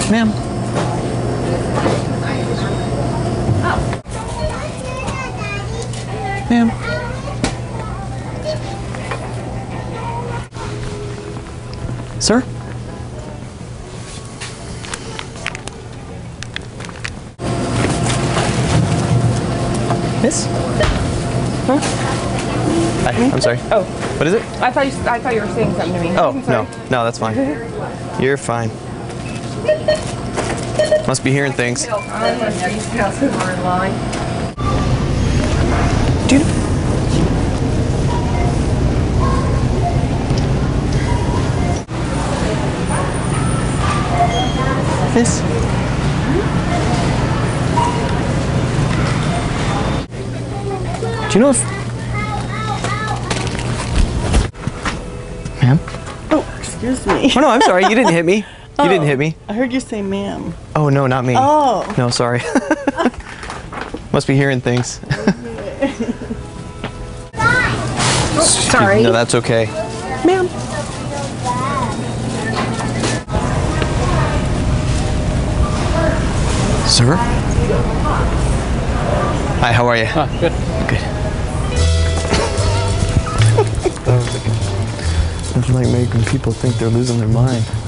Ma'am. Ma'am. Sir? Miss? Huh? Hi, I'm sorry. Oh. What is it? I thought you were saying something to me. Oh, no, that's fine. You're fine. Must be hearing things. Do you know? Miss? Do you know if... Ma'am? Oh, excuse me. Oh, no, I'm sorry. You didn't hit me. You didn't hit me. I heard you say ma'am. Oh, no, not me. Oh. No, sorry. Must be hearing things. Sorry. No, that's okay. Ma'am. Sir? Hi, how are you? Good. Good. Nothing like making people think they're losing their mind.